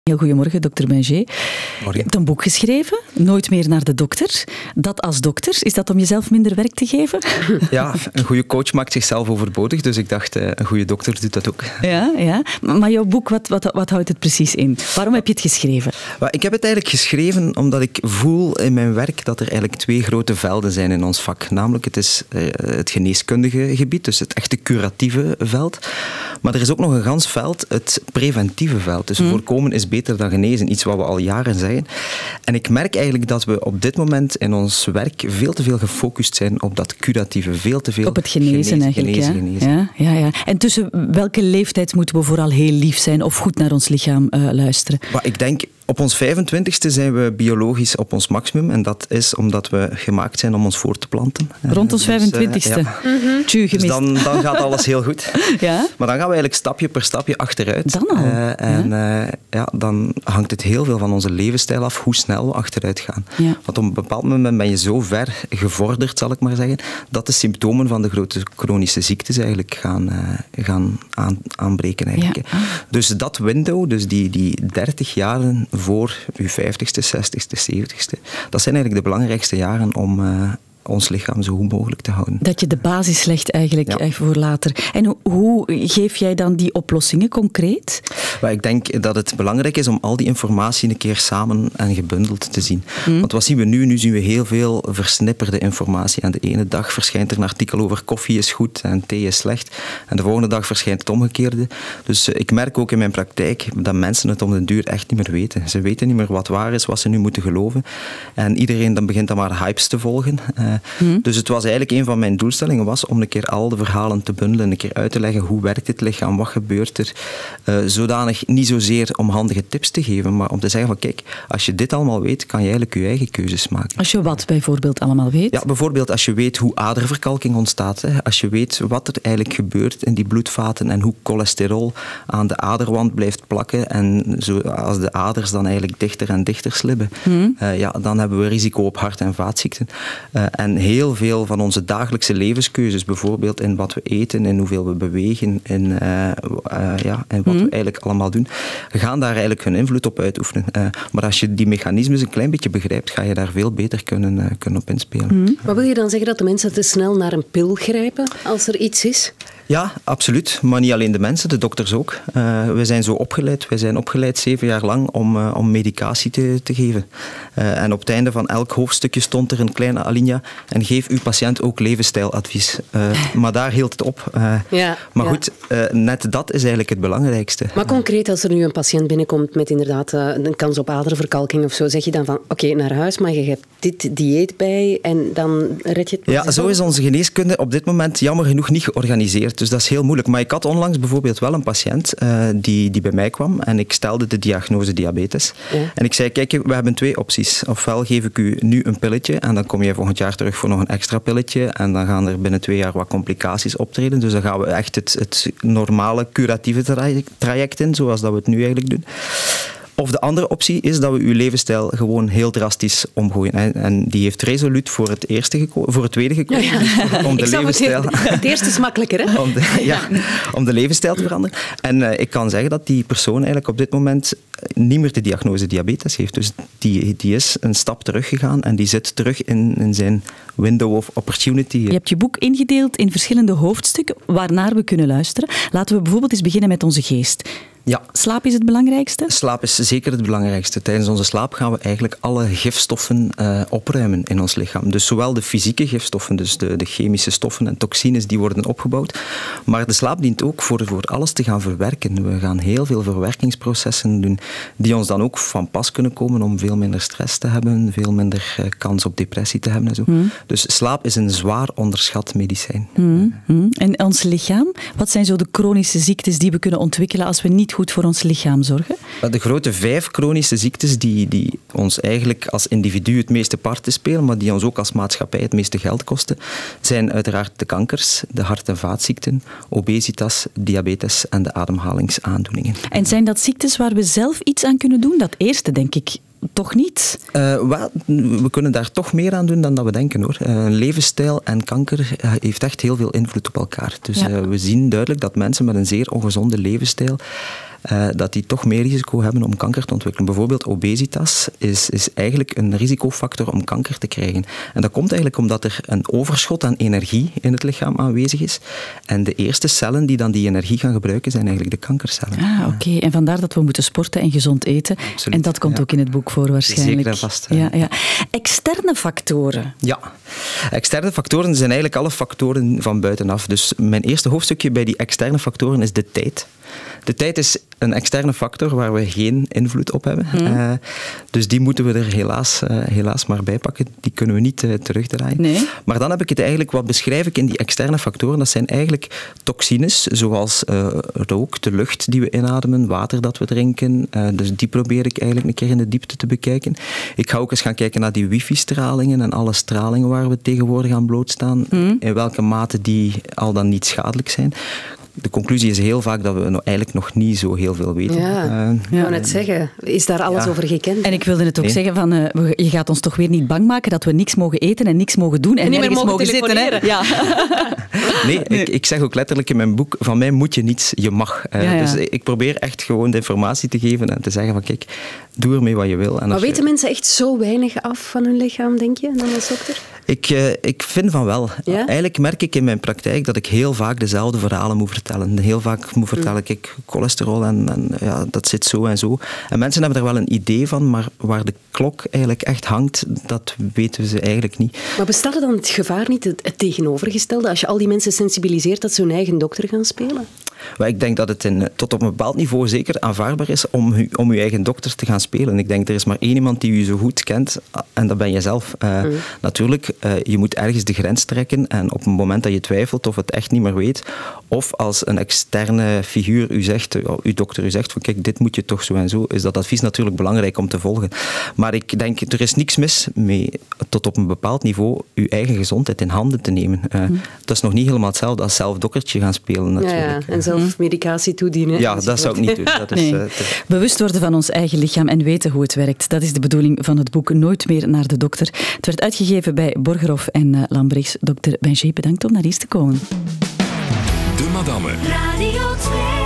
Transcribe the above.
Heel goedemorgen, dokter Benjé. Je hebt een boek geschreven, Nooit meer naar de dokter. Dat als dokter, is dat om jezelf minder werk te geven? Ja, een goede coach maakt zichzelf overbodig, dus ik dacht, een goede dokter doet dat ook. Ja. Maar jouw boek, wat houdt het precies in? Waarom heb je het geschreven? Ik heb het eigenlijk geschreven omdat ik voel in mijn werk dat er eigenlijk twee grote velden zijn in ons vak. Namelijk, het is het geneeskundige gebied, dus het echte curatieve veld. Maar er is ook nog een gans veld, het preventieve veld. Dus voorkomen is beter dan genezen, iets wat we al jaren zeggen. En ik merk eigenlijk dat we op dit moment in ons werk veel te veel gefocust zijn op dat curatieve, veel te veel op het genezen eigenlijk. Genezen. Ja. En tussen welke leeftijd moeten we vooral heel lief zijn of goed naar ons lichaam luisteren? Maar ik denk, op ons 25e zijn we biologisch op ons maximum. En dat is omdat we gemaakt zijn om ons voort te planten. Rond ons 25e. Dus dan gaat alles heel goed. Ja? Maar dan gaan we eigenlijk stapje per stapje achteruit. Dan al? Dan hangt het heel veel van onze levensstijl af, hoe snel we achteruit gaan. Ja. Want op een bepaald moment ben je zo ver gevorderd, zal ik maar zeggen, dat de symptomen van de grote chronische ziektes eigenlijk gaan aanbreken. Eigenlijk. Ja. Dus dat window, dus die 30 jaren voor uw 50ste, 60ste, 70ste, dat zijn eigenlijk de belangrijkste jaren om ons lichaam zo goed mogelijk te houden. Dat je de basis legt eigenlijk voor later. En hoe geef jij dan die oplossingen concreet? Ik denk dat het belangrijk is om al die informatie een keer samen en gebundeld te zien. Want wat zien we nu? Nu zien we heel veel versnipperde informatie. En de ene dag verschijnt er een artikel over koffie is goed en thee is slecht. En de volgende dag verschijnt het omgekeerde. Dus ik merk ook in mijn praktijk dat mensen het om den duur echt niet meer weten. Ze weten niet meer wat waar is, wat ze nu moeten geloven. En iedereen dan begint dan maar hypes te volgen. Dus het was eigenlijk een van mijn doelstellingen om een keer al de verhalen te bundelen, een keer uit te leggen hoe werkt het lichaam, wat gebeurt er, zodanig niet zozeer om handige tips te geven, maar om te zeggen van kijk, als je dit allemaal weet, kan je eigenlijk je eigen keuzes maken. Als je wat bijvoorbeeld allemaal weet? Ja, bijvoorbeeld als je weet hoe aderverkalking ontstaat, als je weet wat er eigenlijk gebeurt in die bloedvaten en hoe cholesterol aan de aderwand blijft plakken en als de aders dan eigenlijk dichter en dichter slibben, dan hebben we risico op hart- en vaatziekten. En heel veel van onze dagelijkse levenskeuzes, bijvoorbeeld in wat we eten, in hoeveel we bewegen, in wat we eigenlijk allemaal doen, gaan daar eigenlijk hun invloed op uitoefenen. Maar als je die mechanismes een klein beetje begrijpt, ga je daar veel beter kunnen op inspelen. Maar wil je dan zeggen dat de mensen te snel naar een pil grijpen als er iets is? Ja, absoluut. Maar niet alleen de mensen, de dokters ook. We zijn zo opgeleid. Wij zijn opgeleid 7 jaar lang om medicatie te geven. En op het einde van elk hoofdstukje stond er een kleine alinea en geef uw patiënt ook levensstijladvies. Maar daar hield het op. Maar goed, net dat is eigenlijk het belangrijkste. Maar concreet, als er nu een patiënt binnenkomt met inderdaad een kans op aderverkalking of zo, zeg je dan van oké, naar huis, maar je hebt dit dieet bij en dan red je het? Ja, zo is onze geneeskunde op dit moment jammer genoeg niet georganiseerd. Dus dat is heel moeilijk. Maar ik had onlangs bijvoorbeeld wel een patiënt die bij mij kwam en ik stelde de diagnose diabetes. Ja. En ik zei, kijk, we hebben 2 opties. Ofwel geef ik u nu een pilletje en dan kom je volgend jaar terug voor nog een extra pilletje en dan gaan er binnen 2 jaar wat complicaties optreden. Dus dan gaan we echt het normale curatieve traject in, zoals dat we het nu eigenlijk doen. Of de andere optie is dat we uw levensstijl gewoon heel drastisch omgooien. En die heeft resoluut voor het tweede gekozen. Ja. Om de levensstijl. Het eerste is makkelijker, hè? Om de levensstijl te veranderen. En ik kan zeggen dat die persoon eigenlijk op dit moment niet meer de diagnose diabetes heeft. Dus die is een stap teruggegaan en die zit terug in zijn window of opportunity. Je hebt je boek ingedeeld in verschillende hoofdstukken waarnaar we kunnen luisteren. Laten we bijvoorbeeld eens beginnen met onze geest. Ja. Slaap is het belangrijkste? Slaap is zeker het belangrijkste. Tijdens onze slaap gaan we eigenlijk alle gifstoffen opruimen in ons lichaam. Dus zowel de fysieke gifstoffen, dus de chemische stoffen en toxines, die worden opgebouwd. Maar de slaap dient ook voor alles te gaan verwerken. We gaan heel veel verwerkingsprocessen doen, die ons dan ook van pas kunnen komen om veel minder stress te hebben, veel minder kans op depressie te hebben en zo. Dus slaap is een zwaar onderschat medicijn. En ons lichaam? Wat zijn zo de chronische ziektes die we kunnen ontwikkelen als we niet goed voor ons lichaam zorgen? De grote 5 chronische ziektes die ons eigenlijk als individu het meeste parten spelen, maar die ons ook als maatschappij het meeste geld kosten, zijn uiteraard de kankers, de hart- en vaatziekten, obesitas, diabetes en de ademhalingsaandoeningen. En zijn dat ziektes waar we zelf iets aan kunnen doen? Dat eerste, denk ik, toch niet? We kunnen daar toch meer aan doen dan dat we denken, hoor. Levensstijl en kanker heeft echt heel veel invloed op elkaar. Dus we zien duidelijk dat mensen met een zeer ongezonde levensstijl dat die toch meer risico hebben om kanker te ontwikkelen. Bijvoorbeeld obesitas is eigenlijk een risicofactor om kanker te krijgen. En dat komt eigenlijk omdat er een overschot aan energie in het lichaam aanwezig is. En de eerste cellen die dan die energie gaan gebruiken, zijn eigenlijk de kankercellen. Oké. En vandaar dat we moeten sporten en gezond eten. Absoluut. En dat komt ook in het boek voor waarschijnlijk. Zeker en vast. Ja. Externe factoren. Ja. Externe factoren zijn eigenlijk alle factoren van buitenaf. Dus mijn eerste hoofdstukje bij die externe factoren is de tijd. De tijd is een externe factor waar we geen invloed op hebben. Dus die moeten we er helaas maar bij pakken. Die kunnen we niet terugdraaien. Nee. Maar dan heb ik het eigenlijk, wat beschrijf ik in die externe factoren? Dat zijn eigenlijk toxines, zoals rook, de lucht die we inademen, water dat we drinken. Dus die probeer ik eigenlijk een keer in de diepte te bekijken. Ik ga ook eens gaan kijken naar die wifi-stralingen en alle stralingen waar we tegenwoordig aan blootstaan. In welke mate die al dan niet schadelijk zijn. De conclusie is heel vaak dat we eigenlijk nog niet zo heel veel weten. Ik wou net zeggen, is daar alles over gekend? En ik wilde het ook zeggen, van, je gaat ons toch weer niet bang maken dat we niks mogen eten en niks mogen doen en niet nergens meer mogen zitten. Hè? Ja. Nee, ik zeg ook letterlijk in mijn boek, van mij moet je niets, je mag. Dus ik probeer echt gewoon de informatie te geven en te zeggen van kijk, doe ermee wat je wil. En maar weten mensen echt zo weinig af van hun lichaam, denk je, dan als dokter? Ik vind van wel. Ja? Eigenlijk merk ik in mijn praktijk dat ik heel vaak dezelfde verhalen moet vertellen. Heel vaak moet vertellen, kijk, cholesterol en dat zit zo en zo. En mensen hebben er wel een idee van, maar waar de klok eigenlijk echt hangt, dat weten ze eigenlijk niet. Maar bestaat er dan het gevaar niet, het tegenovergestelde, als je al die mensen sensibiliseert dat ze hun eigen dokter gaan spelen? Maar ik denk dat het tot op een bepaald niveau zeker aanvaardbaar is om uw eigen dokter te gaan spelen. Ik denk, er is maar één iemand die u zo goed kent en dat ben je zelf. Natuurlijk, je moet ergens de grens trekken en op het moment dat je twijfelt of het echt niet meer weet, of als een externe figuur u zegt, uw dokter u zegt van kijk, dit moet je toch zo en zo, is dat advies natuurlijk belangrijk om te volgen. Maar ik denk, er is niks mis mee tot op een bepaald niveau uw eigen gezondheid in handen te nemen. Dat is nog niet helemaal hetzelfde als zelf doktertje gaan spelen natuurlijk. Ja, en zelf medicatie toedienen. Ja, dat zou ik niet doen. Dat is, Bewust worden van ons eigen lichaam en weten hoe het werkt. Dat is de bedoeling van het boek Nooit meer naar de dokter. Het werd uitgegeven bij Borgerhoff en Lambrechts. Dr. Benjé, bedankt om naar hier te komen. De Madame. Radio 2.